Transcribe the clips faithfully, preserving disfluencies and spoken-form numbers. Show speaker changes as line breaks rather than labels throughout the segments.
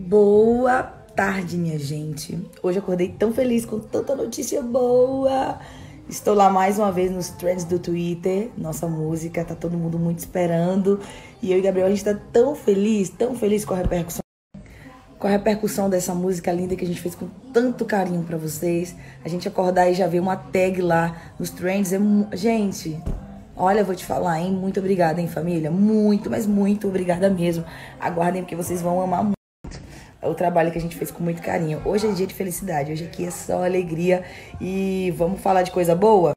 Boa tarde, minha gente. Hoje eu acordei tão feliz com tanta notícia boa. Estou lá mais uma vez nos trends do Twitter. Nossa música, tá todo mundo muito esperando. E eu e Gabriel, a gente tá tão feliz, tão feliz com a repercussão. Com a repercussão dessa música linda que a gente fez com tanto carinho pra vocês. A gente acordar e já ver uma tag lá nos trends. É, gente, olha, eu vou te falar, hein? Muito obrigada, hein, família? Muito, mas muito obrigada mesmo. Aguardem, porque vocês vão amar muito. É o trabalho que a gente fez com muito carinho. Hoje é dia de felicidade, hoje aqui é só alegria. E vamos falar de coisa boa?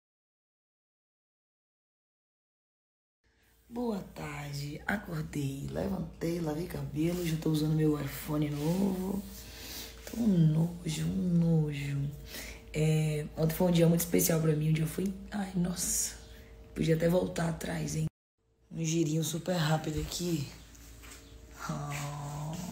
Boa tarde, acordei, levantei, lavei cabelo, já tô usando meu iPhone novo. Tô um nojo, um nojo. É, ontem foi um dia muito especial pra mim, o dia foi... Ai, nossa, podia até voltar atrás, hein? Um girinho super rápido aqui. Ah...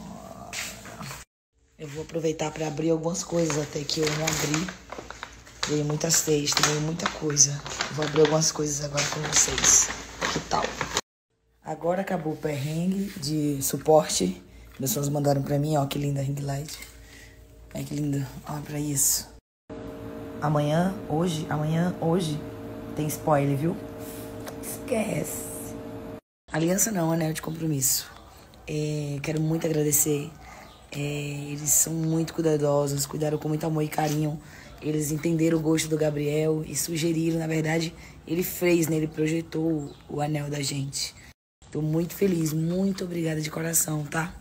Eu vou aproveitar para abrir algumas coisas até que eu não abri. Veio muitas textas, veio muita coisa. Vou abrir algumas coisas agora com vocês. Que tal? Agora acabou o perrengue de suporte. Meus fãs mandaram para mim, ó, que linda ring light. Olha que linda, olha pra isso. Amanhã, hoje, amanhã, hoje, tem spoiler, viu? Esquece. Aliança não, anel de compromisso. É, quero muito agradecer. É, eles são muito cuidadosos, cuidaram com muito amor e carinho. Eles entenderam o gosto do Gabriel e sugeriram, na verdade, ele fez, né? Ele projetou o, o anel da gente. Tô muito feliz, muito obrigada de coração, tá?